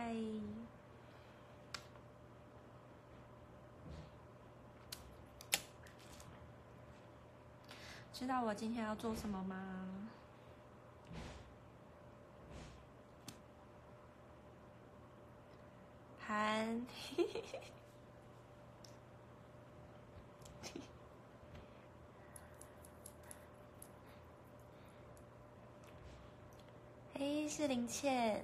嗨，知道我今天要做什么吗？韩，嘿，是林倩，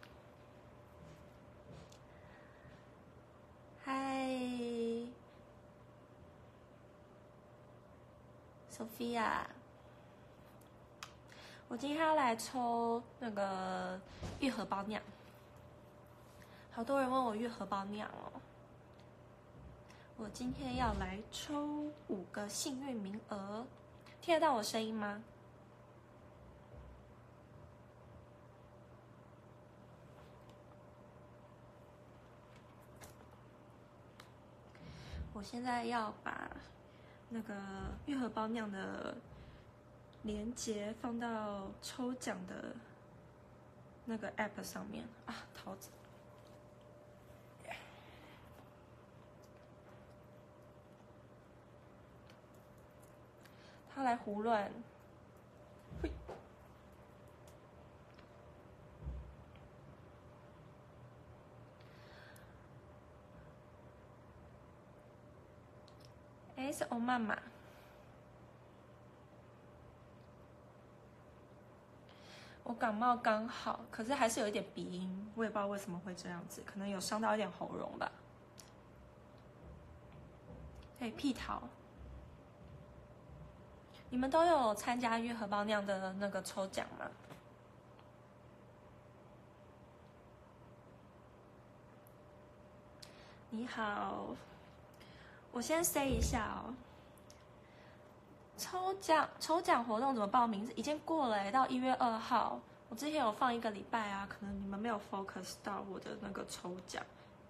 嗨，Sophia，我今天要来抽那个玉荷包酿，好多人问我玉荷包酿哦。我今天要来抽5个幸运名额，听得到我声音吗？我现在要把那个玉荷包酿的连结放到抽奖的那个 app 上面啊，桃子。他来胡乱，哎，是欧妈妈。我感冒刚好，可是还是有一点鼻音，我也不知道为什么会这样子，可能有伤到一点喉咙吧。对，屁桃，你们都有参加玉荷包酿的那个抽奖吗？你好，我先 say 一下哦。抽奖活动怎么报名？已经过了到1月2号。我之前有放1个礼拜啊，可能你们没有 focus 到我的那个抽奖。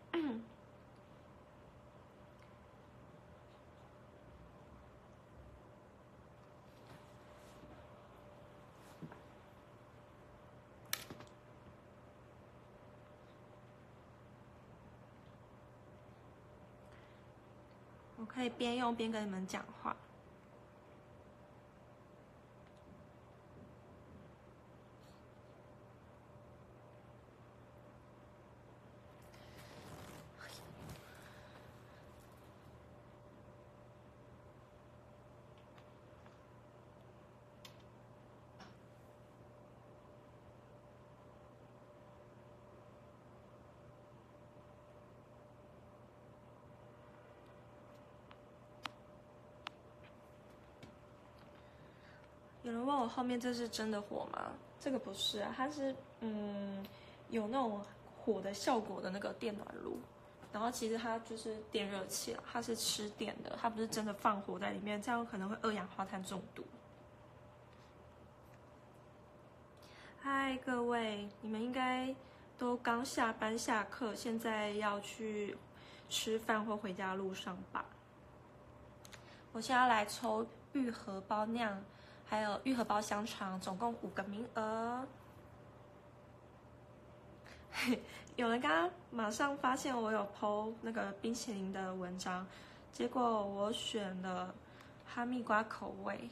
我可以边用边跟你们讲话。有人问我后面这是真的火吗？这个不是啊，它是有那种火的效果的那个电暖炉，然后其实它就是电热器啊，它是吃电的，它不是真的放火在里面，这样可能会2氧化碳中毒。嗨，各位，你们应该都刚下班下课，现在要去吃饭或回家路上吧？我现在要来抽玉荷包酿。还有玉荷包香肠，总共5个名额。有人刚刚马上发现我有 po 那个冰淇淋的文章，结果我选了哈密瓜口味。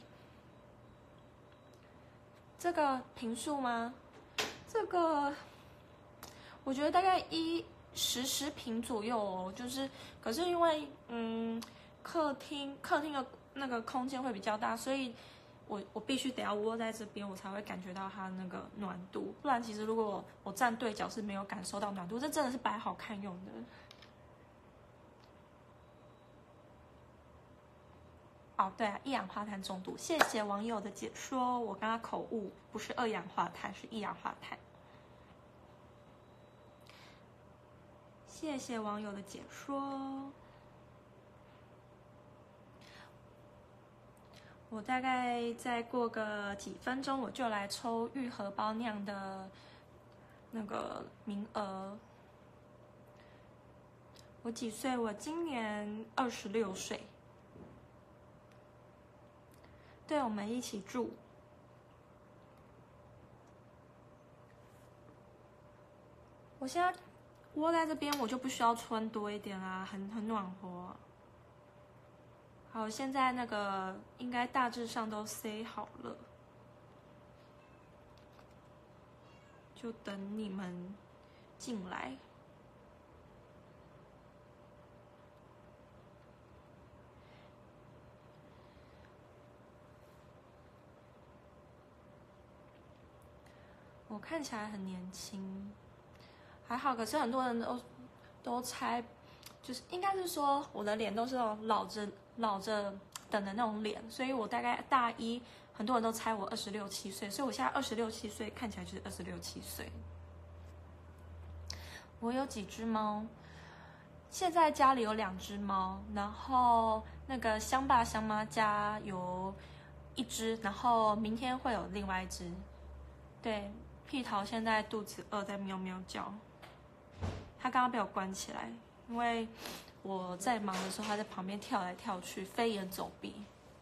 这个坪数吗？这个我觉得大概10坪左右哦，就是可是因为客厅的那个空间会比较大，所以。我必须得要窝在这边，我才会感觉到它那个暖度，不然其实如果我站对角是没有感受到暖度，这真的是摆好看用的。哦，对啊，1氧化碳中毒，谢谢网友的解说，我刚刚口误，不是2氧化碳，是1氧化碳。谢谢网友的解说。我大概再过个几分钟，我就来抽玉荷包酿的那个名额。我几岁？我今年26岁。对，我们一起住。我现在窝在这边我就不需要穿多一点啦，很暖和。好，现在那个应该大致上都塞好了，就等你们进来。我看起来很年轻，还好。可是很多人都猜，就是应该是说我的脸都是那种老着等的那种脸，所以我大概大一，很多人都猜我26、7岁，所以我现在26、7岁，看起来就是26、7岁。我有几只猫，现在家里有2只猫，然后那个香爸香妈家有1只，然后明天会有另外1只。对，屁桃现在肚子饿，在喵喵叫。他刚刚被我关起来，因为我在忙的时候，他在旁边跳来跳去，飞檐走壁。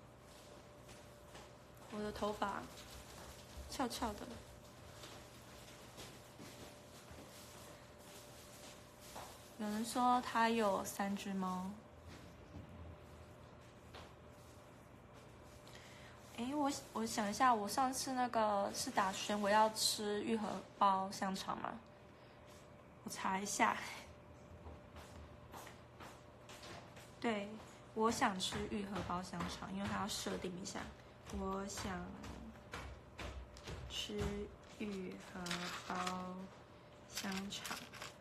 我的头发翘翘的。有人说他有3只猫。我想一下，我上次那个是打算我要吃玉荷包香肠吗？我查一下。对，我想吃玉荷包香肠，因为它要设定一下。我想吃玉荷包香肠。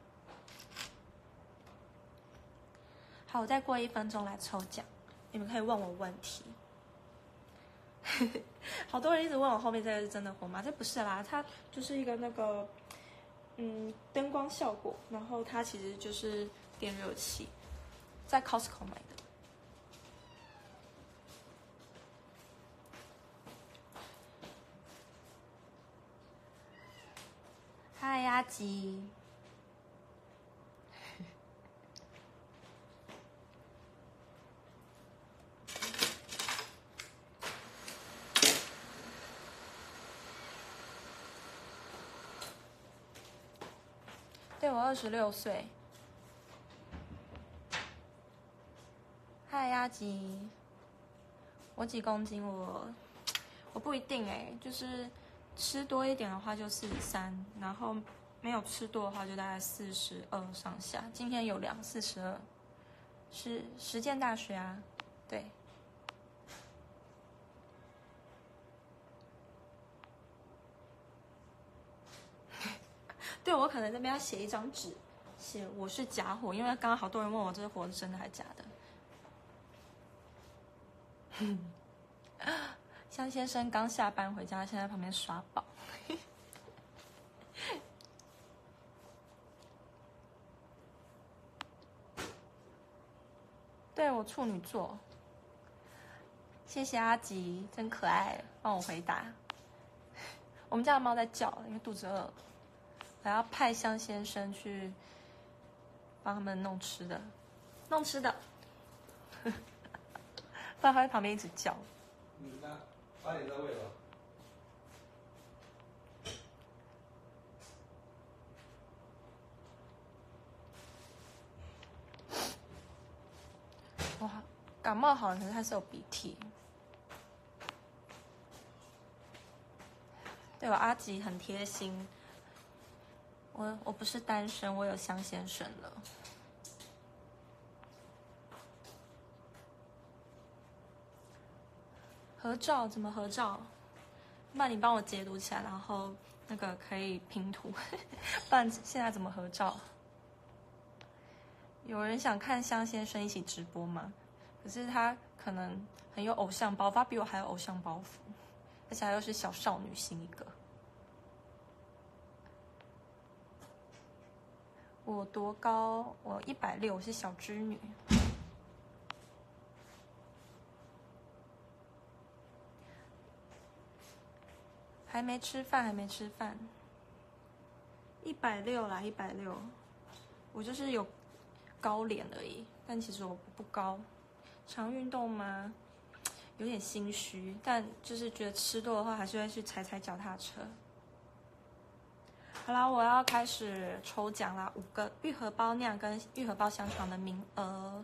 好，我再过1分钟来抽奖，你们可以问我问题。好多人一直问我后面这个是真的火吗？这不是啦，它就是一个那个灯光效果，然后它其实就是电热器，在 Costco 买的。嗨，阿吉。对，我26岁。嗨，阿吉。我几公斤？我不一定就是吃多一点的话就43，然后没有吃多的话就大概42上下。今天有量42，是实践大学啊，对。对，我可能这边要写一张纸，写我是假火，因为刚刚好多人问我这个火是真的还是假的。香先生刚下班回家，现在旁边耍宝。对，我处女座。谢谢阿吉，真可爱，帮我回答。我们家的猫在叫，因为肚子饿了。我要派香先生去帮他们弄吃的，不然他在旁边一直叫。 那8点再喂吧。 哇，感冒好了，可是还是有鼻涕。对，我阿吉很贴心。我不是单身，我有香先生了。合照怎么合照？那你帮我截图起来，然后那个可以拼图。不然现在怎么合照？有人想看香先生一起直播吗？可是他可能很有偶像包袱，他比我还有偶像包袱，而且他又是小少女心一个。我多高？我160，我是小织女。还没吃饭160啦，160。我就是有高脸而已，但其实我不高。常运动吗？有点心虚，但就是觉得吃多的话，还是会去踩脚踏车。 好啦，我要开始抽奖啦，5个玉荷包酿跟玉荷包香肠的名额。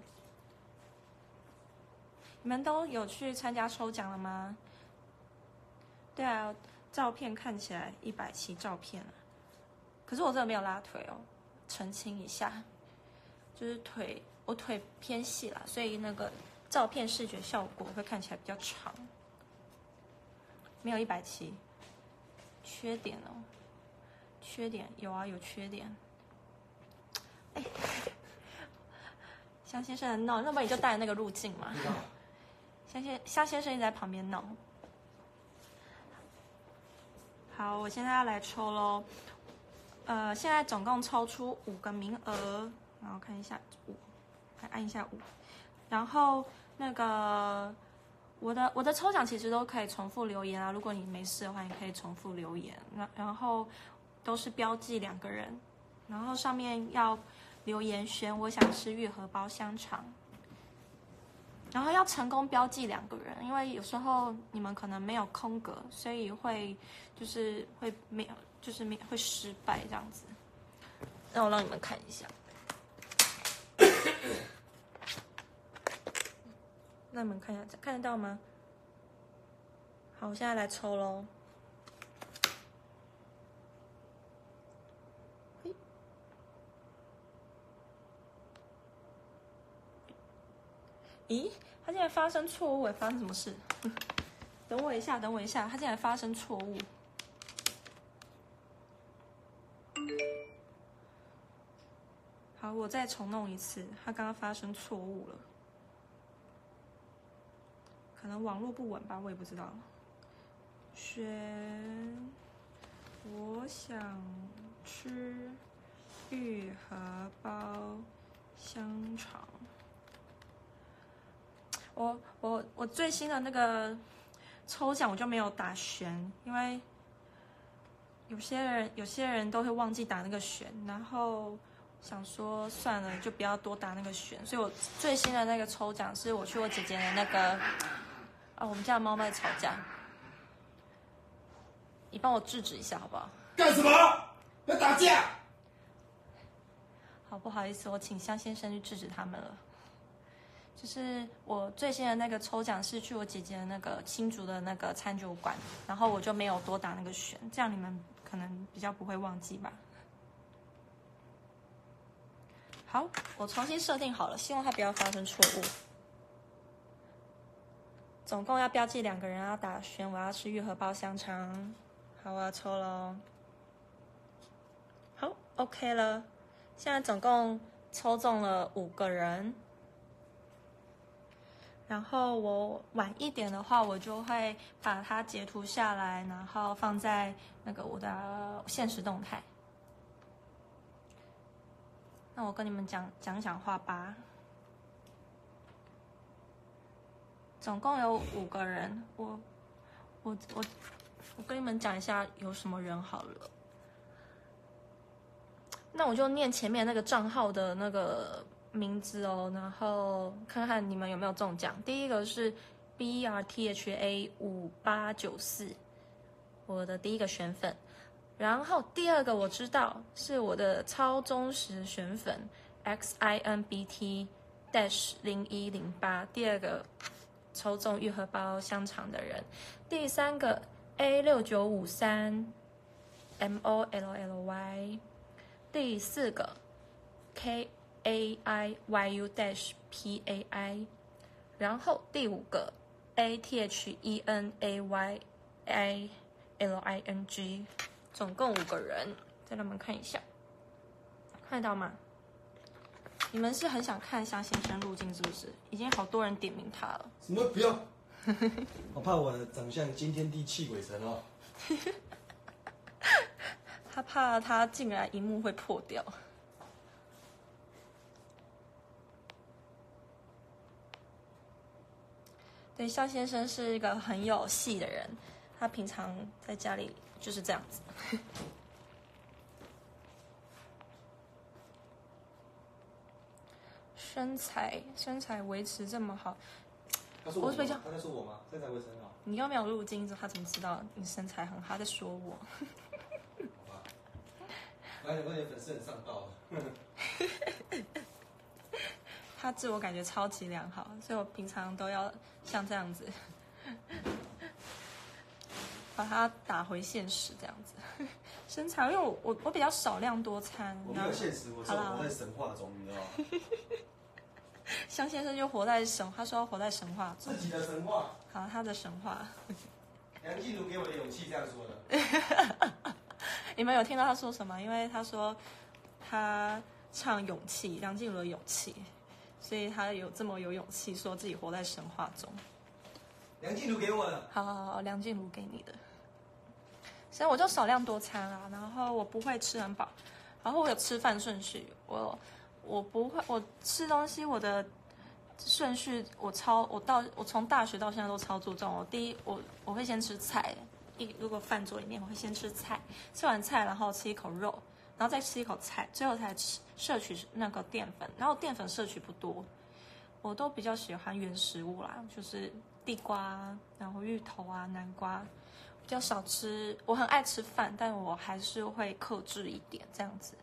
你们都有去参加抽奖了吗？对啊，照片看起来170照片啊，可是我真的没有拉腿哦，澄清一下，就是我腿偏细啦，所以那个照片视觉效果会看起来比较长，没有170，缺点哦，缺点有啊，有缺点。哎，香先生很闹，要不然你就带那个入镜嘛。香先生一直在旁边闹。好，我现在要来抽喽。现在总共抽出5个名额，然后看一下5，还按一下5。然后那个我的抽奖其实都可以重复留言啊，如果你没事的话，你可以重复留言。然后都是标记2个人，然后上面要留言选我想吃玉荷包香肠。然后要成功标记2个人，因为有时候你们可能没有空格，所以会会失败这样子。那我让你们看一下，那你们看一下，看得到吗？好，我现在来抽喽。咦，他竟然发生错误，发生什么事？等我一下，他竟然发生错误。好，我再重弄一次，他刚刚发生错误了，可能网络不稳吧，我也不知道。选我想吃玉荷包香肠。我最新的那个抽奖我就没有打旋，因为有些人都会忘记打那个旋，然后想说算了就不要多打那个旋，所以我最新的那个抽奖是我去我姐姐的那个我们家的猫在吵架，你帮我制止一下好不好？ 干什么？要打架？ 好，不好意思，我请香先生去制止他们了。就是我最新的那个抽奖是去我姐姐的那个新竹的那个餐酒馆，然后我就没有多打那个旋，这样你们可能比较不会忘记吧。好，我重新设定好了，希望它不要发生错误。总共要标记2个人要打旋，我要吃玉荷包香肠。好，我要抽咯。好 ，OK 了，现在总共抽中了5个人。然后我晚一点的话，我就会把它截图下来，然后放在那个我的限时动态。那我跟你们讲话吧。总共有5个人，我跟你们讲一下有什么人好了。那我就念前面那个账号的那个名字哦，然后看看你们有没有中奖。第一个是 BRTHA5894，我的第一个选粉。然后第2个我知道是我的超忠实选粉 XINBT-0108，第2个抽中玉荷包香肠的人。第3个 A6953MOLLY， 第4个 KAIYU-PAI， 然后第5个 ATHENAYILING， 总共5个人，再让我们看一下，看得到吗？你们是很想看香先生入镜是不是？已经好多人点名他了。 什么不要？我怕我的长相惊天地泣鬼神哦。 他怕他进来荧幕会破掉。对，肖先生是一个很有戏的人，他平常在家里就是这样子。身材维持这么好， 他说我吗？他在说我吗？身材维持很好。 你又没有入镜，他怎么知道你身材很好？他在说我。 我还想说你的粉丝很上道。 他自我感觉超级良好，所以我平常都要像这样子，把它打回现实这样子。身材，因为我比较少量多餐。 我没有现实，我是活在神话中，你知道吗？ 香先生就活在他说要活在神话中。 自己的神话。 好，他的神话。 梁静茹给我的勇气这样说的。 你们有听到他说什么？因为他说他唱勇气，梁静茹的勇气，所以他有这么有勇气说自己活在神话中。 梁静茹给我的。 好，梁静茹给你的。所以我就少量多餐啊，然后我不会吃很饱，然后我有吃饭顺序，我不会，我吃东西我的顺序我从大学到现在都超注重。我会先吃菜，如果饭桌里面我会先吃菜，吃完菜然后吃一口肉，然后再吃一口菜，最后才摄取那个淀粉，然后淀粉摄取不多，我都比较喜欢原食物啦，就是地瓜，然后芋头啊、南瓜。比较少吃，我很爱吃饭，但我还是会克制一点这样子。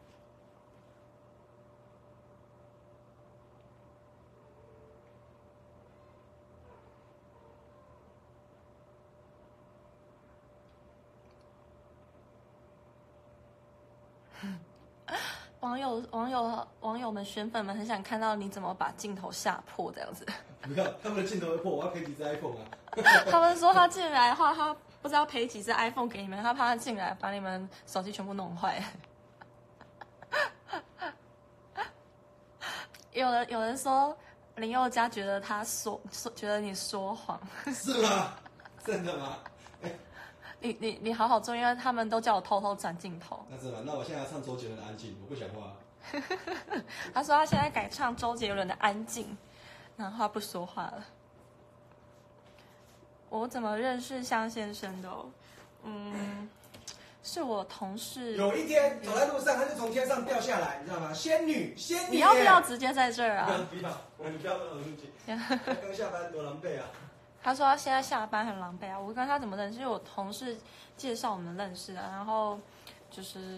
网友们、选粉们很想看到你怎么把镜头吓破这样子。 不要，他们的镜头会破，我要赔几只 iPhone 啊！ 他们说他进来的话，他不知道赔几只 iPhone 给你们，他怕他进来把你们手机全部弄坏。有人说林宥嘉觉得觉得你说谎， 是吗？真的吗？ 你好好做，因为他们都叫我偷偷转镜头。 那是吗？那我现在要唱周杰伦的《安静》，我不讲话。 他说他现在改唱周杰伦的《安静》，然后他不说话了。我怎么认识香先生的？是我同事。 有一天走在路上，他就从天上掉下来，你知道吗？仙女。 你要不要直接在这儿啊？ 不要，你不要跟我入境。刚下班多狼狈啊！ 他说他现在下班很狼狈啊。我跟他怎么认识？是我同事介绍我们认识的，然后就是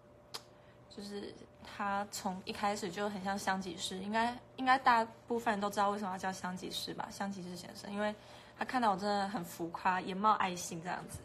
他从一开始就很像香吉士，应该大部分人都知道为什么要叫香吉士吧？香吉士先生，因为他看到我真的很浮夸，眼冒爱心这样子。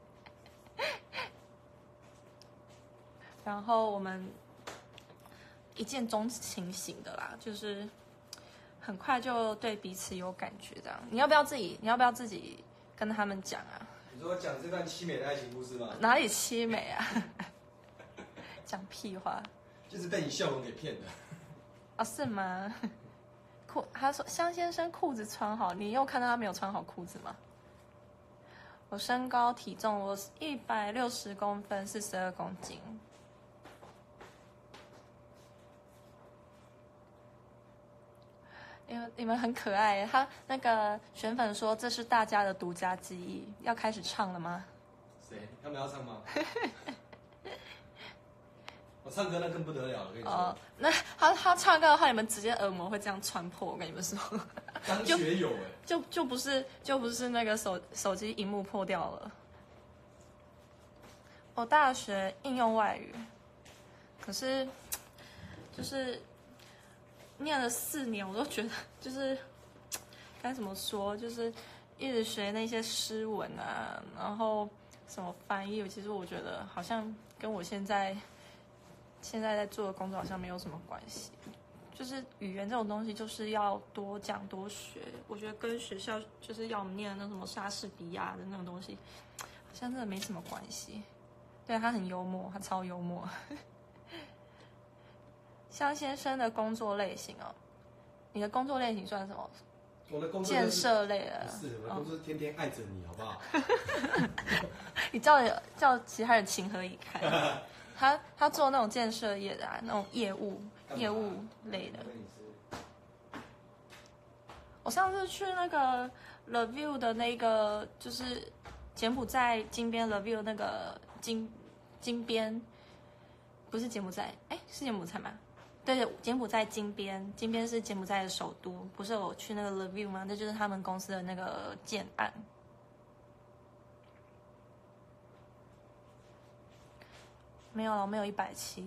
然后我们一见钟情型的啦，就是很快就对彼此有感觉这样。你要不要自己跟他们讲啊？ 你说讲这段凄美的爱情故事吗？ 哪里凄美啊？讲屁话。 就是被你笑容给骗的。 哦，是吗？他说香先生裤子穿好，你又看到他没有穿好裤子吗？我身高体重，我160公分，42公斤。你们很可爱，他那个选粉说这是大家的独家记忆，要开始唱了吗？ 谁？他们要唱吗？我唱歌那更不得了了，跟你说。 哦，那他唱歌的话，你们直接耳膜会这样穿破，我跟你们说。 张学友就不是那个手机荧幕破掉了。我大学应用外语，可是就是念了4年，我都觉得就是该怎么说，就是一直学那些诗文啊，然后什么翻译，其实我觉得好像跟我现在在做的工作好像没有什么关系。就是语言这种东西，就是要多讲多学。我觉得跟学校就是要我们念的那什么莎士比亚的那种东西，好像真的没什么关系。对，他很幽默，他超幽默。香先生的工作类型哦，你的工作类型算什么？ 我的工作建设类的。 不是，我的工作是天天爱着你，好不好？ 你叫其他人情何以堪？他做那种建设业的那种业务类的。我上次去那个 The View 的那个，就是柬埔寨金边 The View 那个金边，不是柬埔寨，是柬埔寨吗？对，柬埔寨金边是柬埔寨的首都，不是我去那个 The View 吗？那就是他们公司的那个建案。 没有了，我没有170。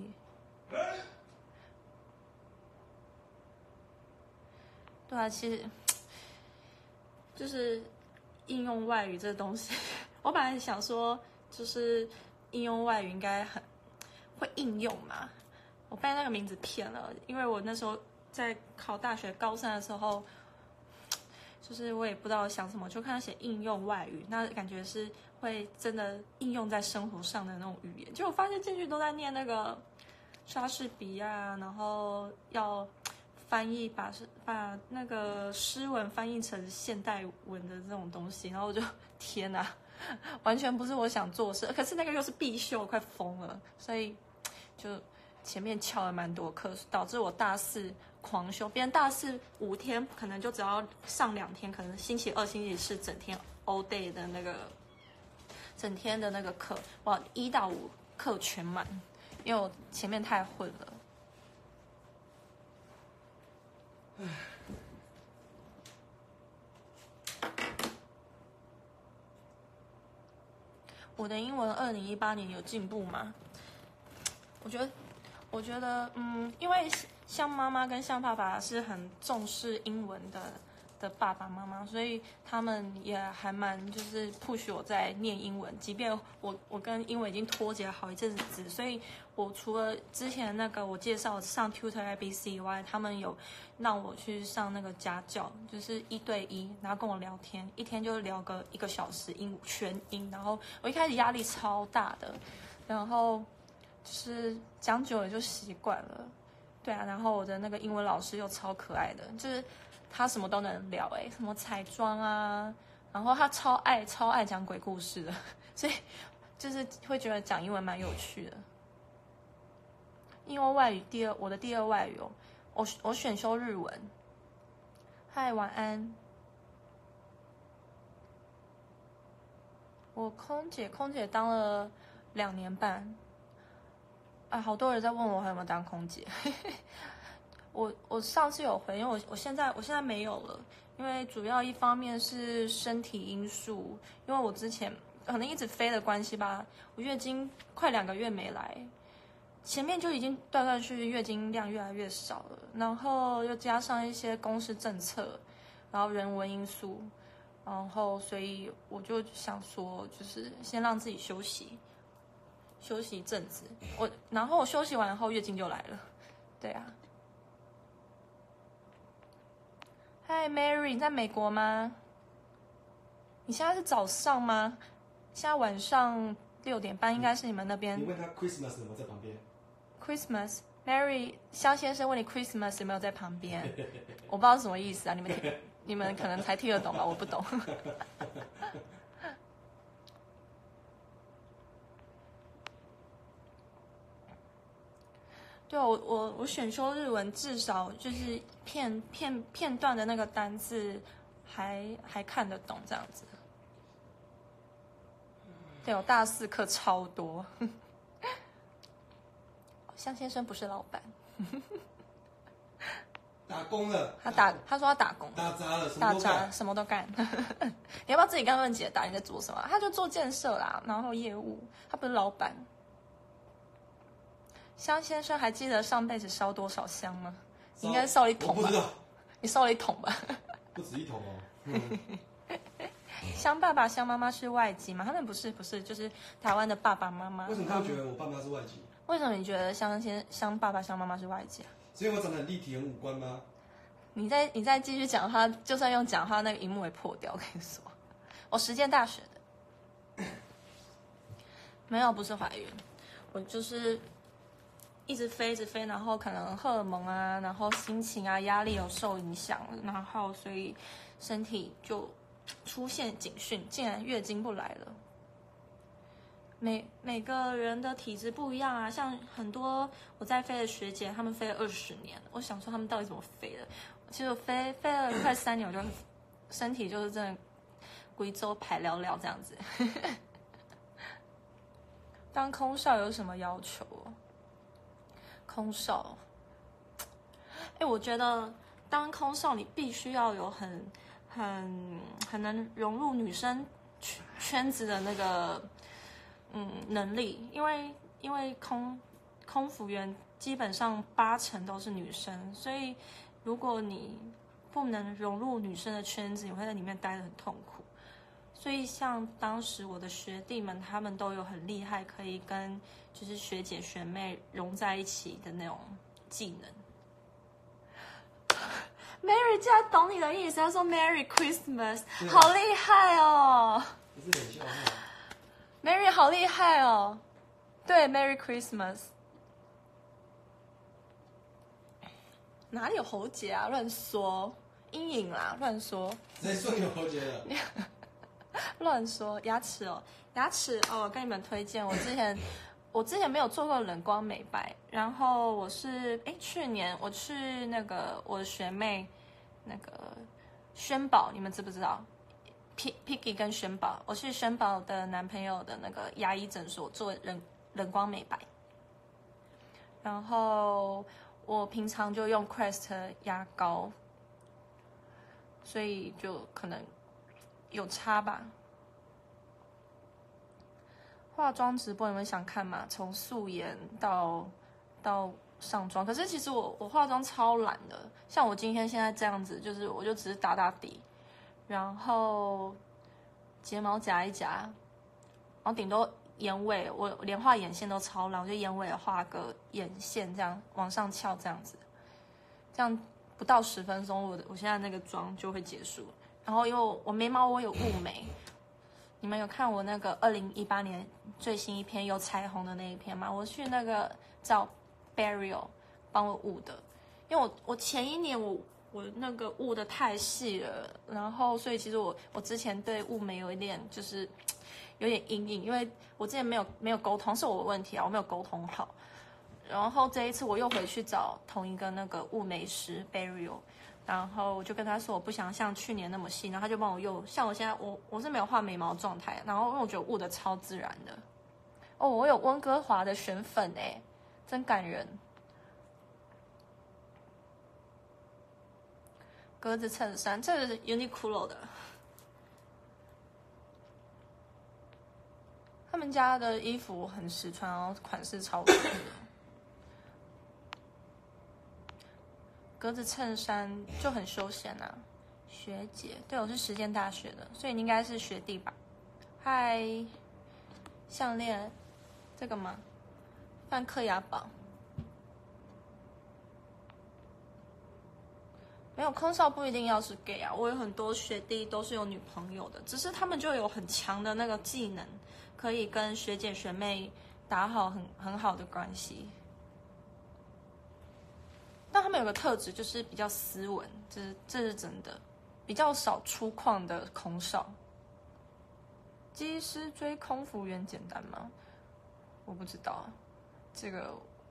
对啊，其实就是应用外语这东西，我本来想说，就是应用外语应该很会应用嘛，我被那个名字骗了，因为我那时候在考大学高3的时候，就是我也不知道想什么，就看他写应用外语，那感觉是会真的应用在生活上的那种语言，结果发现进去都在念那个莎士比亚，然后要翻译把那个诗文翻译成现代文的这种东西，然后我就天哪，完全不是我想做的事，可是那个又是必修，快疯了，所以就前面翘了蛮多课，导致我大4狂修，别人大4 5天可能就只要上2天，可能星期2、星期4整天 all day 的那个整天的那个课，我1到5课全满，因为我前面太混了。我的英文2018年有进步吗？我觉得，因为像妈妈跟像爸爸是很重视英文的爸爸妈妈，所以他们也还蛮就是 push 我在念英文，即便我跟英文已经脱节好一阵子，所以我除了之前那个我介绍上 Tutor ABC 以外，他们有让我去上那个家教，就是1对1，然后跟我聊天，一天就聊个1个小时全英，然后我一开始压力超大的，然后就是讲久了就习惯了，对啊，然后我的那个英文老师又超可爱的，就是他什么都能聊，什么彩妆啊，然后他超爱讲鬼故事的，所以就是会觉得讲英文蛮有趣的。应用外语我的第二外语我选修日文。嗨，晚安。我空姐当了2年半。好多人在问我还有没有当空姐。我上次有回，因为我现在没有了，因为主要一方面是身体因素，因为我之前可能一直飞的关系吧，我月经快2个月没来，前面就已经断续月经量越来越少了，然后又加上一些公司政策，然后人文因素，然后所以我就想说，就是先让自己休息一阵子，然后我休息完后月经就来了，对啊。嗨 ，Mary， 你在美国吗？你现在是早上吗？现在晚上6点半，应该是你们那边。 你问他 Christmas 有没有在旁边 ？Christmas，Mary， 香先生问你 Christmas 有没有在旁边？我不知道是什么意思啊，你们可能才听得懂吧，我不懂。对，我选修日文，至少就是片段的那个单字还看得懂这样子。对，我大4课超多。向先生不是老板。 打工了。 他说他打工。 打杂了， 什么都干。你要不要自己跟他们解答你在做什么？他就做建设啦，然后业务，他不是老板。香先生还记得上辈子烧多少香吗？你应该烧了1桶吧？ 我不知道。 你烧了1桶吧？ 不止1桶哦。 香爸爸、香妈妈是外籍吗？他们不是，就是台湾的爸爸妈妈。 为什么他会觉得我爸妈是外籍？ 为什么你觉得香爸爸、香妈妈是外籍啊？ 是因为我长得很立体、很五官吗？ 你再继续讲话，就算用讲话，那个荧幕会破掉。我跟你说，我实践大学的，没有，不是怀孕，我就是一直飞，然后可能荷尔蒙啊，然后心情啊、压力有受影响，然后所以身体就出现警讯，竟然月经不来了。每个人的体质不一样啊，像很多我在飞的学姐，她们飞了20年，我想说她们到底怎么飞的？其实我飞了快3年，我就身体就是真的贵州排聊聊这样子。当空少有什么要求？空少，我觉得当空少你必须要有很能融入女生圈子的那个能力，因为因为空服员基本上80%都是女生，所以如果你不能融入女生的圈子，你会在里面待得很痛苦。所以像当时我的学弟们，他们都有很厉害，可以跟就是学姐学妹融在一起的那种技能。Mary 竟然懂你的意思，他说 Merry Christmas， 好厉害哦！ 不是冷笑话。 Mary 好厉害哦，对 ，Merry Christmas。哪里有喉结啊？乱说，阴影啦，乱说。 谁说你有喉结了？ 乱说，牙齿哦，牙齿哦，我跟你们推荐，我之前没有做过冷光美白，然后我是去年我去那个我的学妹那个轩宝，你们知不知道？Piggy 跟轩宝，我去轩宝的男朋友的那个牙医诊所做冷光美白，然后我平常就用 Crest 牙膏，所以就可能有差吧。化妆直播你们想看吗？从素颜到上妆，可是其实我化妆超懒的，像我今天现在这样子，就是我就只是打打底，然后睫毛夹一夹，然后顶多眼尾，我连画眼线都超懒，我就眼尾画个眼线这样往上翘这样子，这样不到10分钟，我现在那个妆就会结束。然后因为我眉毛我有雾眉。你们有看我那个2018年最新一篇有彩虹的那一篇吗？我去那个找 Barrio 帮我雾的，因为我前一年我那个雾的太细了，然后所以其实我之前对雾眉有一点就是有点阴影，因为我之前没有沟通，是我的问题啊，我没有沟通好。然后这一次我又回去找同一个那个雾眉师 Barrio。然后我就跟他说我不想像去年那么细，然后他就帮我用，像我现在我是没有画眉毛状态，然后因为我觉得雾的超自然的。哦，我有温哥华的选粉哎，真感人。格子衬衫，这个是 Uniqlo 的，他们家的衣服很实穿，然后款式超多的。格子衬衫就很休闲啊，学姐，对，我是实践大学的，所以你应该是学弟吧？嗨，项链，这个吗？梵克雅宝，没有空少不一定要是 gay 啊，我有很多学弟都是有女朋友的，只是他们就有很强的那个技能，可以跟学姐学妹打好很好的关系。但他们有个特质，就是比较斯文，这是真的，比较少粗犷的空少。机师追空服员简单吗？我不知道，这个，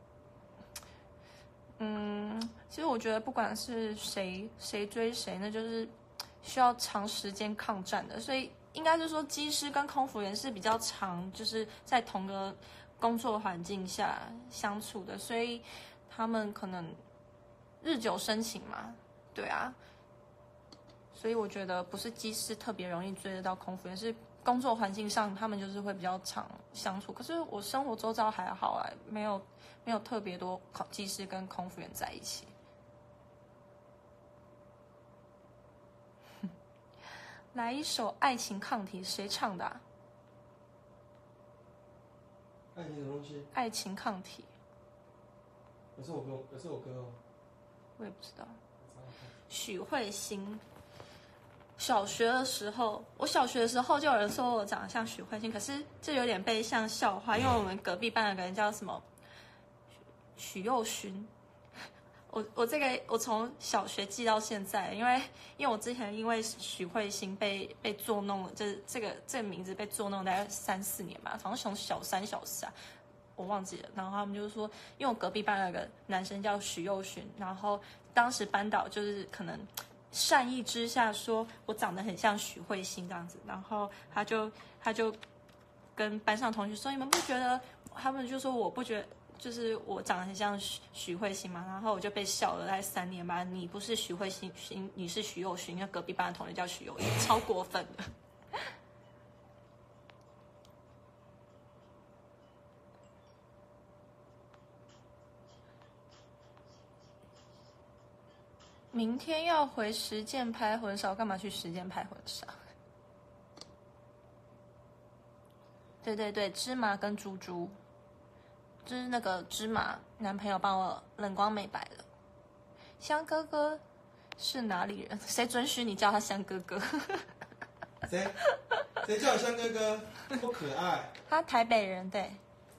其实我觉得不管是谁追谁，那就是需要长时间抗战的，所以应该是说机师跟空服员是比较长，就是在同个工作环境下相处的，所以他们可能日久生情嘛，对啊，所以我觉得不是机师特别容易追得到空服员，是工作环境上他们就是会比较常相处。可是我生活周遭还好啊，没有特别多机师跟空服员在一起。来一首《爱情抗体》，谁唱的啊？ 爱情什么东西？ 爱情抗体。 有是我歌哦。 我也不知道。许慧欣。小学的时候就有人说我长得像许慧欣，可是这有点被像笑话，因为我们隔壁班有个人叫什么许佑勋。我从小学记到现在，因为我之前因为许慧欣被作弄了，这个名字被作弄大概3-4年吧，好像从小3小4啊，我忘记了。然后他们就说，因为我隔壁班有个男生叫许佑勋，然后当时班导就是可能善意之下说我长得很像许慧欣这样子，然后他就跟班上同学说，你们不觉得？他们就说我不觉得。就是我长得很像许慧欣嘛，然后我就被笑了大概3年吧。你不是许慧欣，你是许佑勋，因为隔壁班的同学叫许佑勋，超过分的。 明天要回实践拍婚纱，我干嘛去实践拍婚纱？对对对，芝麻跟猪猪，就是那个芝麻男朋友帮我冷光美白了。香哥哥是哪里人？谁准许你叫他香哥哥？ 谁叫你香哥哥？不可爱。 他台北人，对。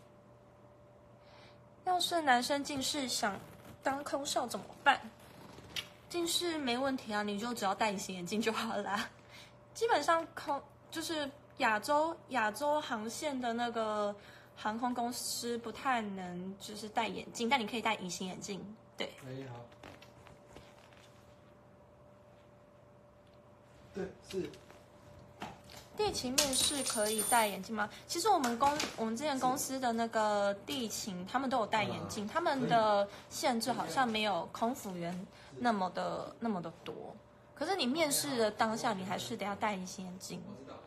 要是男生近视想当空少怎么办？近视没问题啊，你就只要戴隐形眼镜就好啦。基本上就是亚洲航线的那个航空公司不太能就是戴眼镜，但你可以戴隐形眼镜。对。 好。对，是。 地勤面试可以戴眼镜吗？其实我们之前公司的那个地勤，他们都有戴眼镜，他们的限制好像没有空服员那么的多。可是你面试的当下，你还是得要戴隐形眼镜。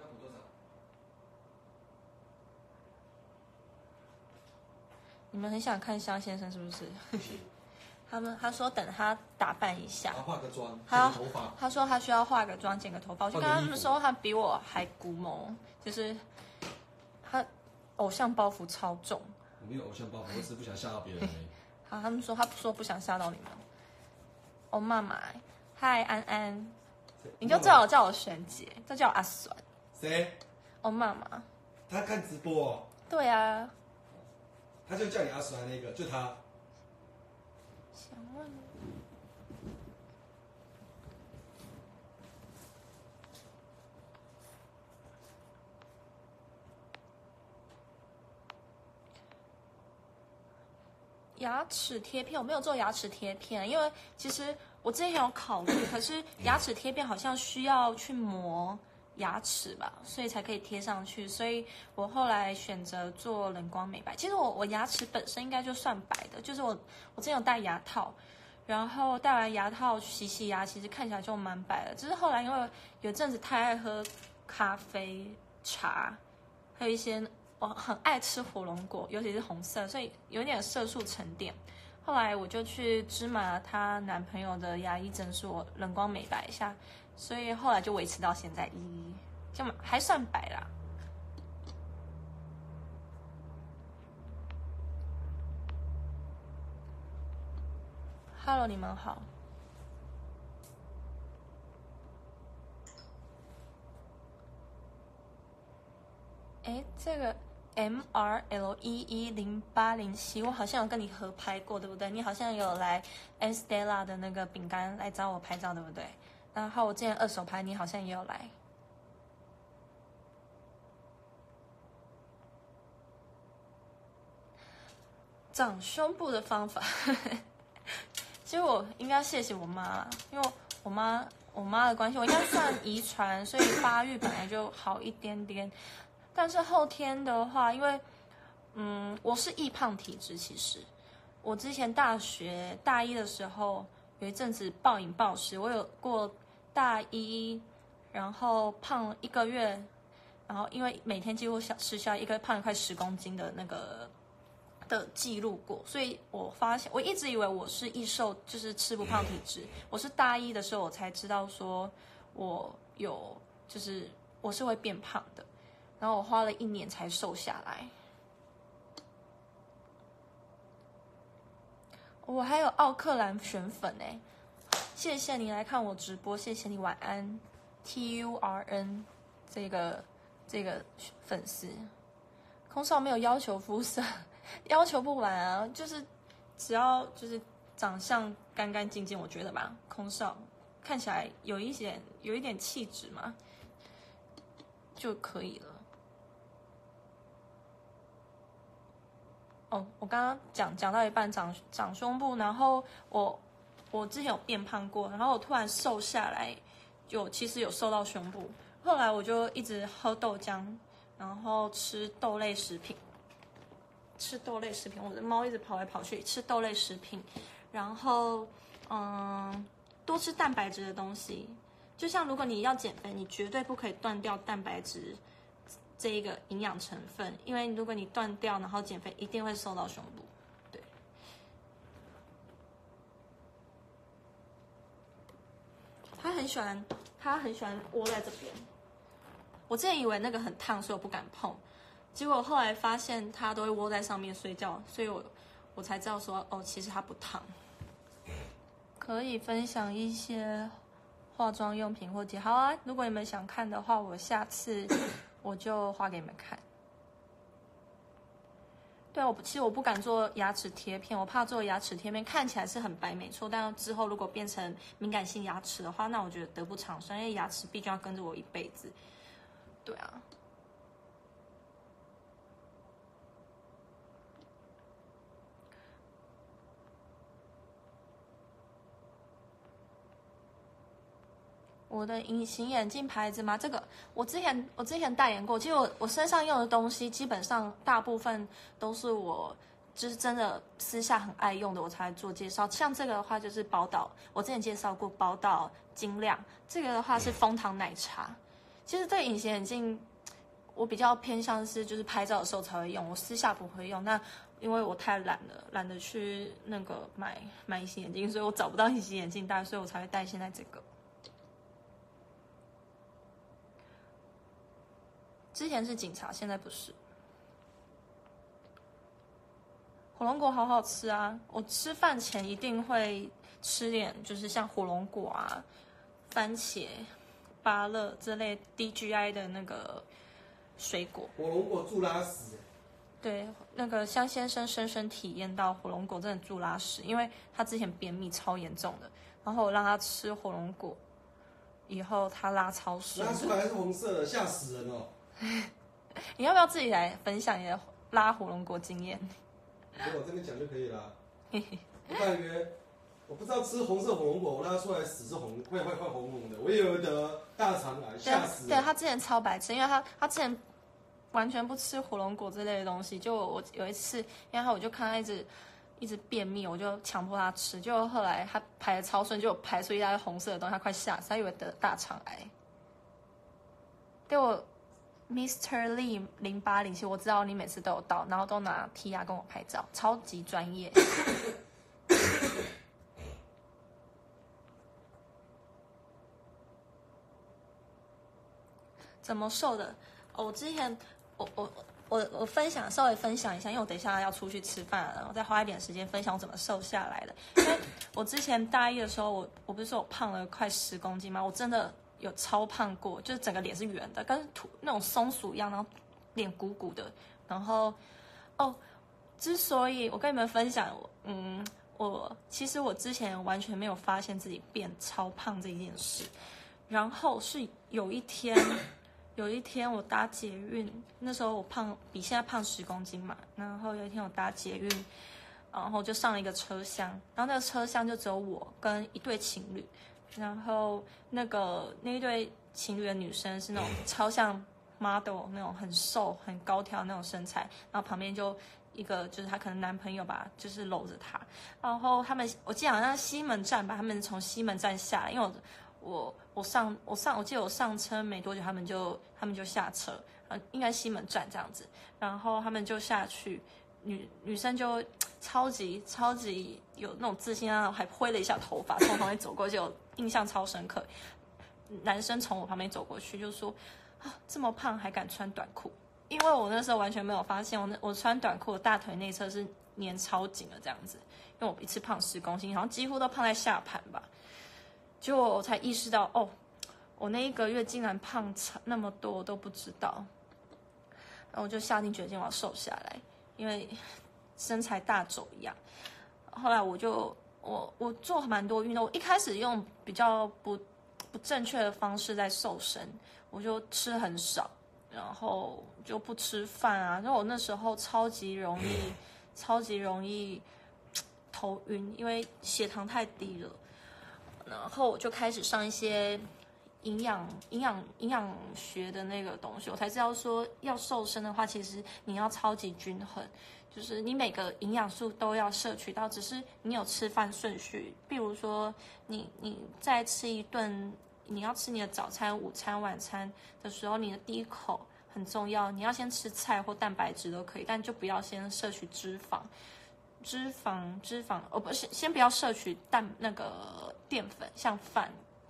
你们很想看香先生是不是？他说等他打扮一下， 化个妆， 剪个头发。 他说他需要化个妆，剪个头发。我就跟他们说，他比我还古猛，就是他偶像包袱超重。 我没有偶像包袱，我只是不想吓到别人而已。 好，他说不想吓到你们。哦，妈妈，嗨，安安，你就最好叫我璇姐，就叫我阿酸。 谁？ 哦，妈妈。 他看直播哦。 对啊。 他就叫你阿酸那个，就他。 想问，牙齿贴片我没有做牙齿贴片，因为其实我之前有考虑，可是牙齿贴片好像需要去磨牙齿吧，所以才可以贴上去，所以我后来选择做冷光美白。其实我牙齿本身应该就算白的，就是我之前有戴牙套。然后戴完牙套洗牙，其实看起来就蛮白了。只是后来因为有阵子太爱喝咖啡、茶，还有一些我很爱吃火龙果，尤其是红色，所以有点色素沉淀。后来我就去芝麻她男朋友的牙医诊所冷光美白一下，所以后来就维持到现在就还算白啦。Hello， 你们好。哎，这个 MRLEE0807，我好像有跟你合拍过，对不对？你好像有来 Estella 的那个饼干来找我拍照，对不对？然后我之前二手拍，你好像也有来。长胸部的方法。其实我应该谢谢我妈，因为我妈的关系，我应该算遗传，所以发育本来就好一点点。但是后天的话，因为我是易胖体质，其实我之前大学大一的时候有一阵子暴饮暴食，我有过大一，然后胖1个月，然后因为每天几乎吃下一个胖了快10公斤的那个的记录过，所以我发现我一直以为我是易瘦，就是吃不胖体质。我是大一的时候我才知道说我是会变胖的，然后我花了1年才瘦下来。我还有奥克兰选粉哎，谢谢你来看我直播，谢谢你，晚安 TURN 这个粉丝。空少没有要求肤色。要求不完啊，就是只要就是长相干干净净，我觉得吧，空少看起来有一点气质嘛，就可以了。哦，我刚刚讲到一半长胸部，然后我之前有变胖过，然后我突然瘦下来，其实有瘦到胸部，后来我就一直喝豆浆，然后吃豆类食品。我的猫一直跑来跑去吃豆类食品，然后多吃蛋白质的东西。就像如果你要减肥，你绝对不可以断掉蛋白质这一个营养成分，因为如果你断掉，然后减肥一定会瘦到胸部。对。 喜欢，它很喜欢窝在这边。我之前以为那个很烫，所以我不敢碰，结果后来发现它都会窝在上面睡觉，所以我才知道说，哦，其实它不烫。可以分享一些化妆用品或好啊，如果你们想看的话，我下次我就画给你们看。对，其实我不敢做牙齿贴片，我怕做牙齿贴片看起来是很白没错，但之后如果变成敏感性牙齿的话，那我觉得得不偿失，因为牙齿毕竟要跟着我一辈子。对啊。我的隐形眼镜牌子吗？这个我之前代言过。其实我身上用的东西，基本上大部分都是我就是真的私下很爱用的，我才做介绍。像这个的话，就是宝岛，我之前介绍过宝岛精亮。这个的话是枫糖奶茶。其实这个隐形眼镜，我比较偏向是就是拍照的时候才会用，我私下不会用。那因为我太懒了，懒得去那个买隐形眼镜，所以我找不到隐形眼镜戴，所以我才会戴现在这个。之前是警察，现在不是。火龙果好好吃啊！我吃饭前一定会吃点，就是像火龙果啊、番茄、芭乐这类低 GI 的那个水果。 火龙果助拉屎。 对，那个香先生深深体验到火龙果真的助拉屎，因为他之前便秘超严重的，然后我让他吃火龙果，以后他拉超顺。 拉出来是红色的，吓死人哦！ 你要不要自己来分享你的拉火龙果经验？ 我这边讲就可以了。我大约我不知道吃红色火龙果，我拉出来屎是红，会红红的。我也有得大肠癌，吓死人。 对，他之前超白痴，因为他之前完全不吃火龙果这类的东西。就我有一次，因为我就看他一直便秘，我就强迫他吃，就后来他排的超顺，就排出一大堆红色的东西，他快吓死，他以为得大肠癌。对我。Mr. Lee 0807，我知道你每次都有到，然后都拿 TR 跟我拍照，超级专业。怎么瘦的？我之前我稍微分享一下，因为我等一下要出去吃饭了，然后再花一点时间分享我怎么瘦下来的。因为我之前大一的时候，我不是说我胖了快10公斤吗？我真的。有超胖过，就是整个脸是圆的，跟那种松鼠一样，然后脸鼓鼓的。然后，之所以我跟你们分享，其实我之前完全没有发现自己变超胖这一件事。然后是有一天我搭捷运，那时候我比现在胖10公斤嘛。然后有一天我搭捷运，然后就上了一个车厢，然后那个车厢就只有我跟一对情侣。然后那一对情侣的女生是那种超像 model 那种很瘦很高挑那种身材，然后旁边就一个就是她可能男朋友吧，就是搂着她。然后我记得好像西门站吧，他们从西门站下来，因为我记得我上车没多久，他们就下车，应该西门站这样子，然后他们就下去，女生就超级有那种自信啊，还挥了一下头发，从旁边走过去，我印象超深刻。男生从我旁边走过去就说：“啊，这么胖还敢穿短裤？”因为我那时候完全没有发现，我穿短裤的大腿内侧是粘超紧的这样子，因为我一次胖10公斤，好像几乎都胖在下盘吧。结果我才意识到，我那1个月竟然胖那么多，我都不知道。然后我就下定决心我要瘦下来，因为身材大走样。后来我做蛮多运动，我一开始用比较不正确的方式在瘦身，我就吃很少，然后就不吃饭啊。因为我那时候超级容易头晕，因为血糖太低了。然后我就开始上一些营养学的那个东西，我才知道说要瘦身的话，其实你要超级均衡。就是你每个营养素都要摄取到，只是你有吃饭顺序。比如说，你在吃一顿，你要吃你的早餐、午餐、晚餐的时候，你的第一口很重要。你要先吃菜或蛋白质都可以，但就不要先摄取脂肪。不是，先不要摄取那个淀粉，像饭、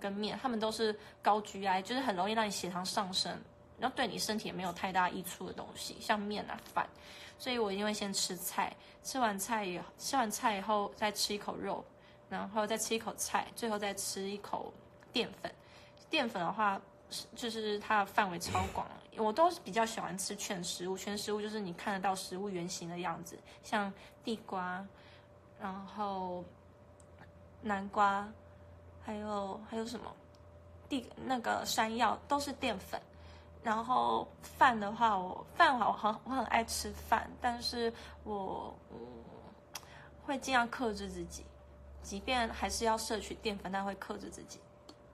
跟面，它们都是高 GI，就是很容易让你血糖上升，然后对你身体也没有太大益处的东西，像面啊饭，所以我一定会先吃菜，吃完菜以后再吃一口肉，然后再吃一口菜，最后再吃一口淀粉。淀粉的话，就是它的范围超广，我都比较喜欢吃全食物。全食物就是你看得到食物原型的样子，像地瓜，然后南瓜，还有什么那个山药都是淀粉。然后饭的话，我很爱吃饭，但是我会尽量克制自己，即便还是要摄取淀粉，但会克制自己。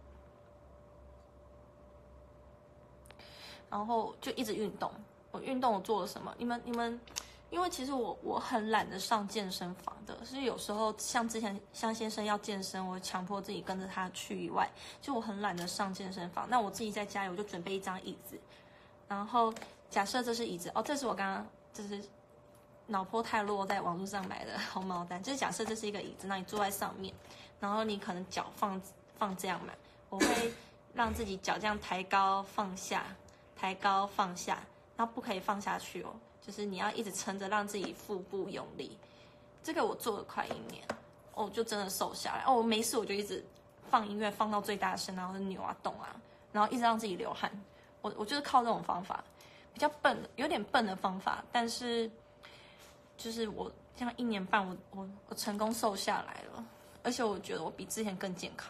然后就一直运动。我做了什么？你们，因为其实我很懒得上健身房的，是有时候像之前向先生要健身，我强迫自己跟着他去以外，就我很懒得上健身房。那我自己在家里我就准备一张椅子，然后假设这是椅子，这是我刚刚就是脑波太弱在网络上买的红毛丹，就是假设这是一个椅子，那你坐在上面，然后你可能脚放这样嘛，我会让自己脚这样抬高放下。抬高放下，然后不可以放下去哦，就是你要一直撑着，让自己腹部用力。这个我做了快1年，就真的瘦下来。我没事我就一直放音乐放到最大声，然后扭啊动啊，然后一直让自己流汗。我就是靠这种方法，比较笨，有点笨的方法，但是就是我这样1年半，我成功瘦下来了，而且我觉得我比之前更健康。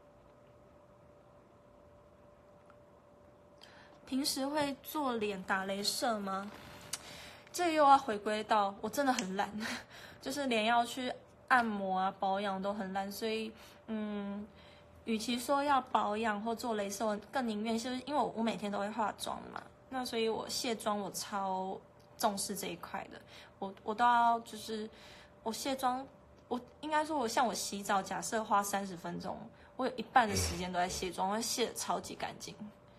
平时会做脸打雷射吗？这又要回归到我真的很懒，就是脸要去按摩啊保养都很懒，所以与其说要保养或做雷射，我更宁愿就是因为我每天都会化妆嘛，那所以我卸妆我超重视这一块的，我都要就是我卸妆，我应该说我洗澡，假设花30分钟，我有一半的时间都在卸妆，我会卸得超级干净。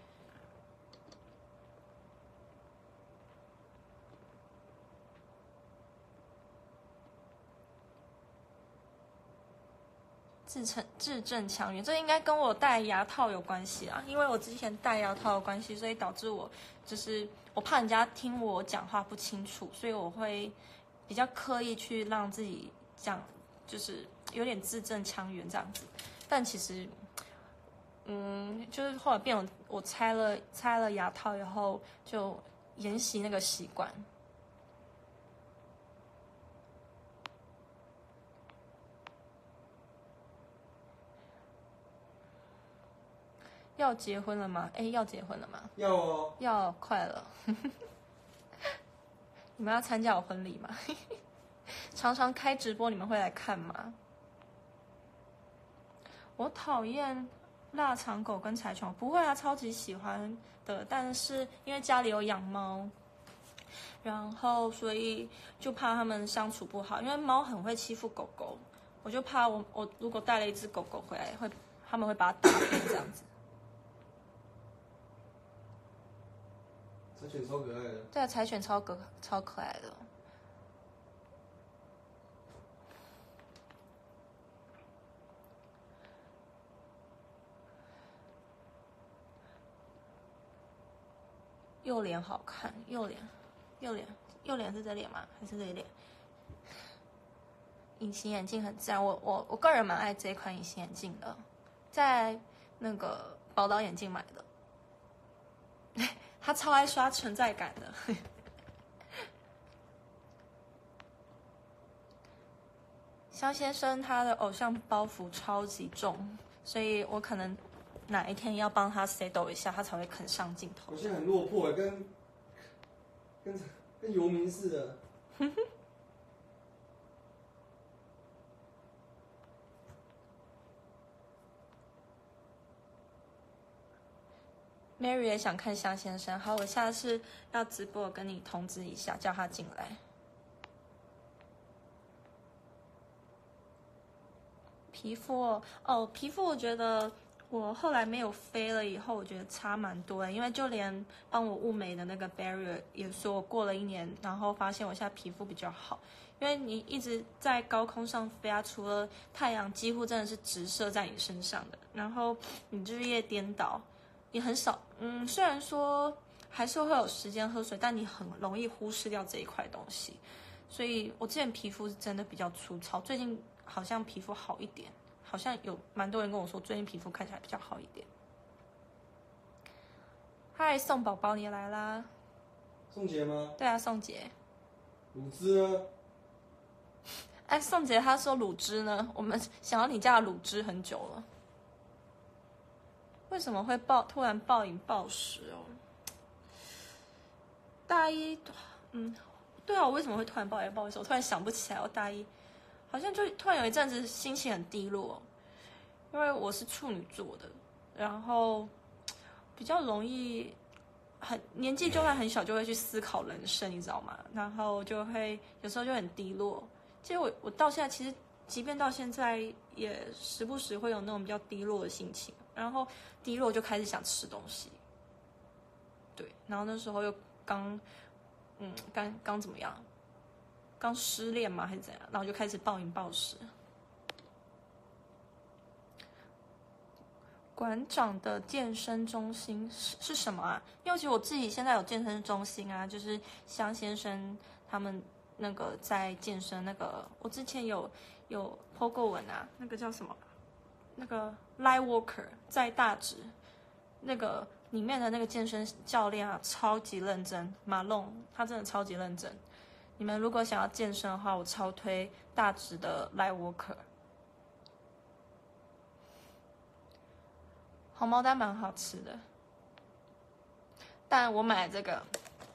字正腔圆，这应该跟我戴牙套有关系啊。因为我之前戴牙套有关系，所以导致我就是我怕人家听我讲话不清楚，所以我会比较刻意去让自己讲，就是有点字正腔圆这样子。但其实，就是后来变我拆了牙套以后，就沿袭那个习惯。要结婚了吗？要结婚了吗？ 要哦， 要快了。你们要参加我婚礼吗？常常开直播，你们会来看吗？我讨厌腊肠狗跟柴犬，不会啊，超级喜欢的。但是因为家里有养猫，然后所以就怕他们相处不好，因为猫很会欺负狗狗，我就怕我如果带了一只狗狗回来，他们会把它打扁这样子。 柴犬超可爱的。 对啊，柴犬超可爱的。右脸好看，右脸是这脸吗？还是这脸？隐形眼镜很赞，我个人蛮爱这一款隐形眼镜的，在那个宝岛眼镜买的。他超爱刷存在感的。肖先生他的偶像包袱超级重，所以我可能哪一天要帮他 settle 一下，他才会肯上镜头。 我现在很落魄，跟游民似的。 Mary 也想看香先生，好，我下次要直播，我跟你通知一下，叫他进来。皮肤皮肤我觉得我后来没有飞了以后，我觉得差蛮多的，因为就连帮我雾眉的那个 barrier 也说我过了1年，然后发现我现在皮肤比较好，因为你一直在高空上飞啊，除了太阳几乎真的是直射在你身上的，然后你日夜颠倒，也很少，虽然说还是会有时间喝水，但你很容易忽视掉这一块东西，所以我之前皮肤是真的比较粗糙，最近好像皮肤好一点。好像有蛮多人跟我说，最近皮肤看起来比较好一点。嗨，宋宝宝，你来啦！ 宋杰吗？ 对啊，宋杰。 乳汁呢？ 哎，宋杰他说乳汁呢，我们想要你家的乳汁很久了。为什么会突然暴饮暴食哦？大一，对啊，我为什么会突然暴饮暴食？我突然想不起来，我大一。好像就突然有一阵子心情很低落，因为我是处女座的，然后比较容易年纪就算很小就会去思考人生，你知道吗？然后就会有时候就很低落。其实我到现在，其实即便到现在也时不时会有那种比较低落的心情，然后低落就开始想吃东西，对，然后那时候又刚怎么样？刚失恋吗？还是怎样？然后就开始暴饮暴食。馆长的健身中心是什么啊？因为其实我自己现在有健身中心啊，就是香先生他们那个在健身那个，我之前有 po 过文啊，那个叫什么？那个 Light Walker 在大直那个里面的那个健身教练啊，超级认真，马龙他真的超级认真。你们如果想要健身的话，我超推大直的 Light Walker。红毛丹蛮好吃的，但我买的这个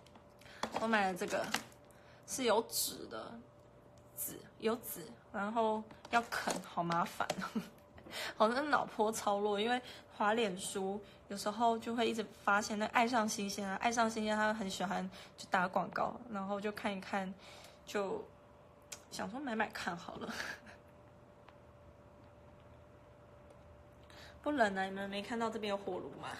是有籽的，有籽，然后要啃，好麻烦，好像脑波超弱，因为滑脸书有时候就会一直发现那爱上新鲜啊，爱上新鲜他很喜欢就打广告，然后就看一看，就想说买看好了。不冷啊，你们没看到这边有火炉吗？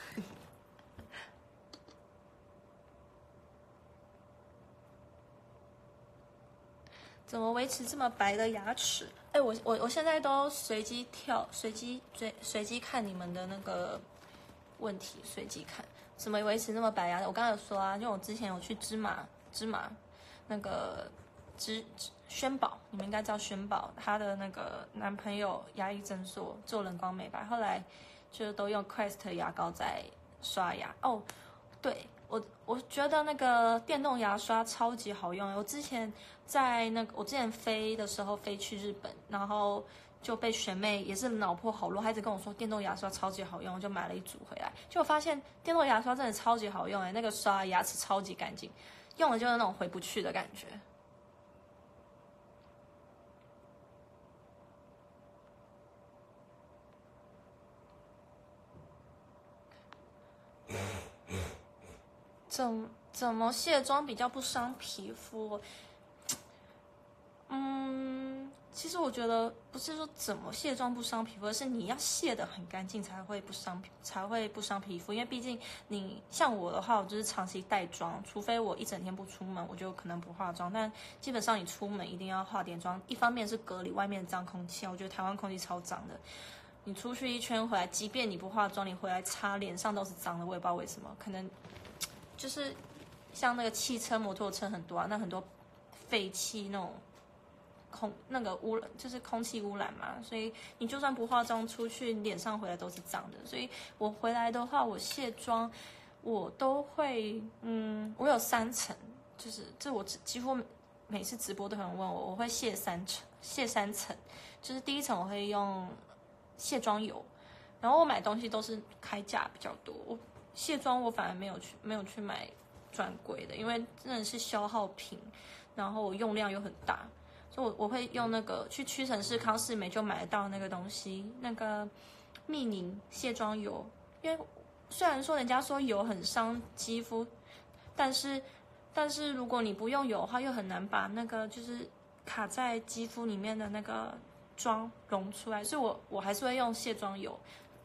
怎么维持这么白的牙齿？哎，我现在都随机看你们的那个问题，随机看怎么维持那么白牙。我刚才有说啊，因为我之前有去芝麻那个轩宝，你们应该知道轩宝，她的那个男朋友牙医诊所做人工美白，后来就都用 Crest 牙膏在刷牙。哦，对，我觉得那个电动牙刷超级好用。我之前飞的时候飞去日本，然后就被学妹也是脑波好弱，她一直跟我说电动牙刷超级好用，我就买了一组回来，就发现电动牙刷真的超级好用那个刷牙齿超级干净，用了就是那种回不去的感觉。怎么卸妆比较不伤皮肤？其实我觉得不是说怎么卸妆不伤皮肤，而是你要卸得很干净才会不伤皮肤。因为毕竟你像我的话，我就是长期带妆，除非我一整天不出门，我就可能不化妆。但基本上你出门一定要化点妆，一方面是隔离外面的脏空气，我觉得台湾空气超脏的。你出去一圈回来，即便你不化妆，你回来擦脸上都是脏的，我也不知道为什么，可能就是像那个汽车、摩托车很多啊，那很多废气那种污染，就是空气污染嘛，所以你就算不化妆出去，脸上回来都是脏的。所以我回来的话，我卸妆我都会，我有3层，就是这我几乎每次直播都有人问我会卸3层，就是第一层我会用卸妆油，然后我买东西都是开价比较多，我卸妆我反而没有去买专柜的，因为真的是消耗品，然后我用量又很大，所以我会用那个去屈臣氏、康是美就买得到那个东西，那个蜜宁卸妆油。因为虽然说人家说油很伤肌肤，但是如果你不用油的话，又很难把那个就是卡在肌肤里面的那个妆溶出来，所以我还是会用卸妆油。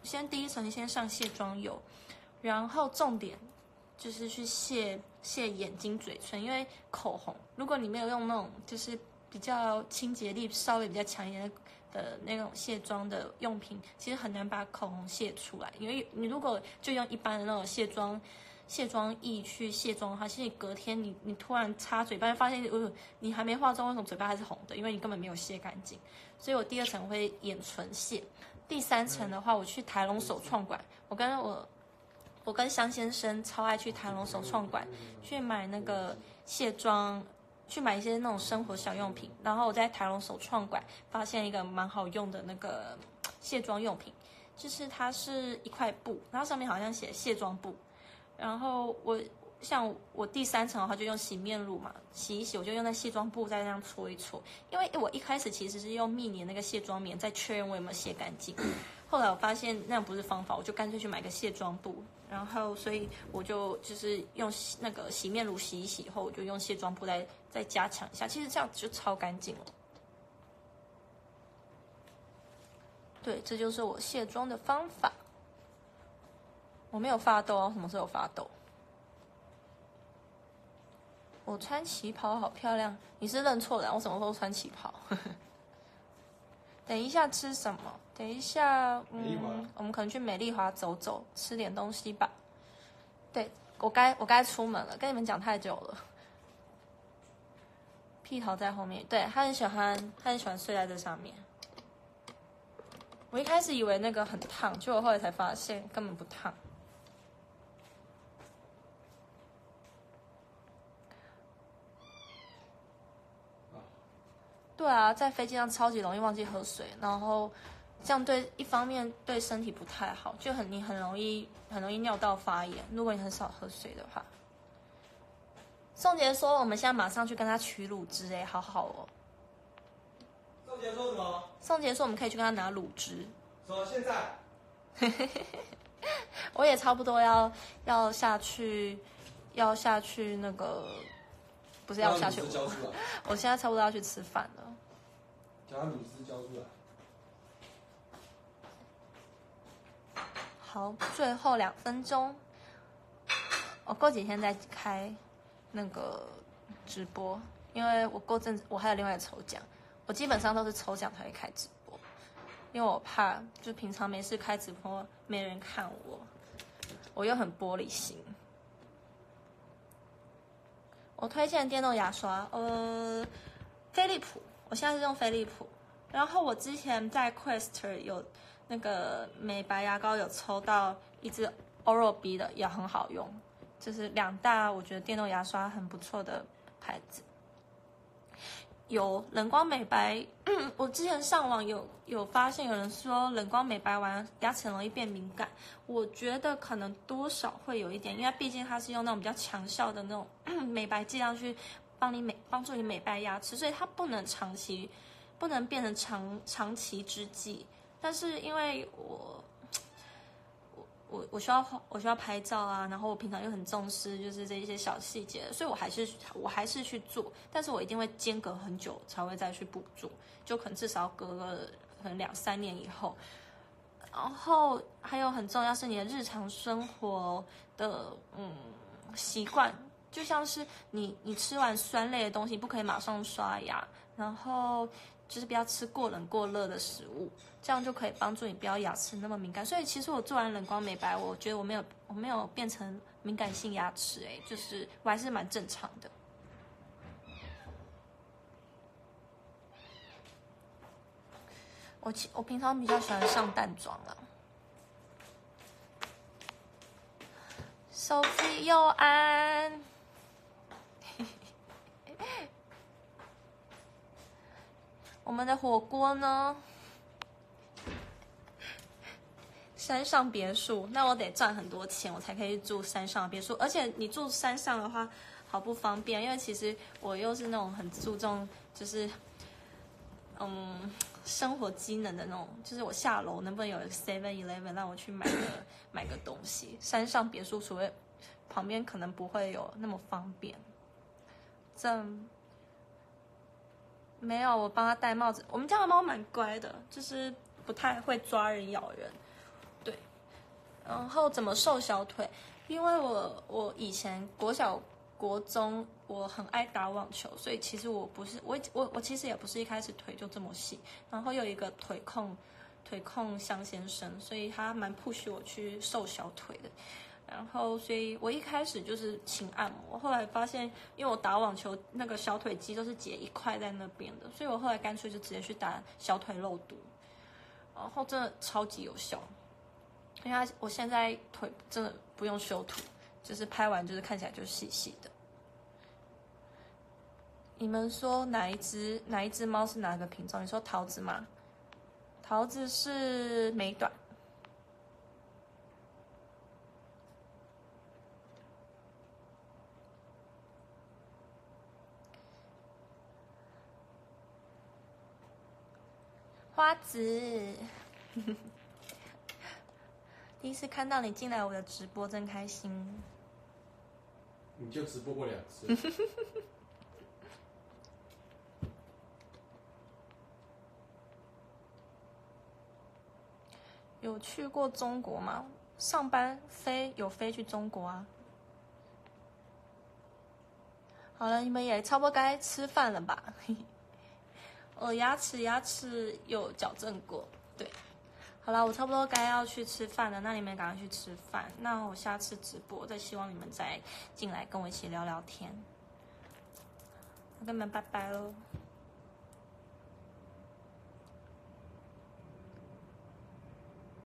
先第一层先上卸妆油，然后重点就是去卸眼睛、嘴唇，因为口红，如果你没有用那种就是比较清洁力稍微比较强一点的那种卸妆的用品，其实很难把口红卸出来，因为你如果就用一般的那种卸妆液去卸妆的话，其实你隔天你突然擦嘴巴，发现你还没化妆，为什么嘴巴还是红的？因为你根本没有卸干净。所以我第2层会眼唇卸，第3层的话，我去台龙手创馆，我跟香先生超爱去台龙手创馆去买那个卸妆，去买一些那种生活小用品。然后我在台龙手创馆发现一个蛮好用的那个卸妆用品，就是它是一块布，然后上面好像写卸妆布。然后像我第3层的话，就用洗面乳嘛，洗一洗，我就用那卸妆布再这样搓一搓。因为我一开始其实是用密粘那个卸妆棉，再确认我有没有卸干净。后来我发现那样不是方法，我就干脆去买个卸妆布。然后所以我就是用那个洗面乳洗一洗以后，我就用卸妆布再加强一下，其实这样子就超干净了。对，这就是我卸妆的方法。我没有发痘哦，什么时候有发痘？我穿旗袍好漂亮，你是认错人，我什么时候穿旗袍？等一下吃什么？等一下，我们可能去美丽华走走，吃点东西吧。对，我该出门了，跟你们讲太久了。屁桃在后面，对，他很喜欢睡在这上面。我一开始以为那个很烫，结果后来才发现根本不烫。对啊，在飞机上超级容易忘记喝水，然后这样一方面对身体不太好，就你很容易尿道发炎。如果你很少喝水的话，宋杰说我们现在马上去跟他取乳汁，哎，好好哦。 宋杰说什么？ 宋杰说我们可以去跟他拿乳汁。 说现在？ 我也差不多要下去那个，不是要下去，我现在差不多要去吃饭了。 将乳汁交出来。 好，最后2分钟，我过几天再开那个直播，因为我过阵子我还有另外的抽奖，我基本上都是抽奖才会开直播，因为我怕就平常没事开直播没人看我又很玻璃心。我推荐电动牙刷，飞利浦，我现在是用飞利浦。然后我之前在 Quest 有那个美白牙膏，有抽到一支 Oral-B 的，也很好用，就是2大我觉得电动牙刷很不错的牌子。有冷光美白，我之前上网有发现有人说冷光美白完牙齿很容易变敏感，我觉得可能多少会有一点，因为毕竟它是用那种比较强效的那种美白剂量去帮助你美白牙齿，所以它不能变成长期之计。但是因为我需要拍照啊，然后我平常又很重视就是这一些小细节，所以我还是去做，但是我一定会间隔很久才会再去补做，就可能至少要隔个可能2-3年以后。然后还有很重要是你的日常生活的习惯，就像是你吃完酸类的东西不可以马上刷牙，然后就是不要吃过冷过热的食物，这样就可以帮助你不要牙齿那么敏感。所以其实我做完冷光美白，我觉得我没有变成敏感性牙齿，就是我还是蛮正常的。我平常比较喜欢上淡妆啦。手机右安。我们的火锅呢？山上别墅，那我得赚很多钱，我才可以住山上别墅。而且你住山上的话，好不方便，因为其实我又是那种很注重，就是生活机能的那种，就是我下楼能不能有 7-Eleven 让我去买个东西。山上别墅所谓旁边可能不会有那么方便。没有，我帮他戴帽子。我们家的猫蛮乖的，就是不太会抓人咬人。对， 然后怎么瘦小腿？因为我以前国小、国中我很爱打网球，所以其实我不是我其实也不是一开始腿就这么细，然后有一个腿控向先生，所以他蛮 push 我去瘦小腿的。然后，所以我一开始就是勤按摩，后来发现，因为我打网球那个小腿肌都是结一块在那边的，所以我后来干脆就直接去打小腿肉毒，然后真的超级有效。因为我现在腿真的不用修图，就是拍完就是看起来就细细的。你们说哪一只猫是哪个品种？你说桃子吗？桃子是美短。花子，第一次看到你进来我的直播，真开心。 你就直播过2次。 有去过中国吗？上班有飞去中国啊。好了，你们也差不多该吃饭了吧？我牙齿有矫正过，对。好了，我差不多该要去吃饭了，那你们赶快去吃饭。那我下次直播再希望你们再进来跟我一起聊聊天。我跟你们拜拜喽。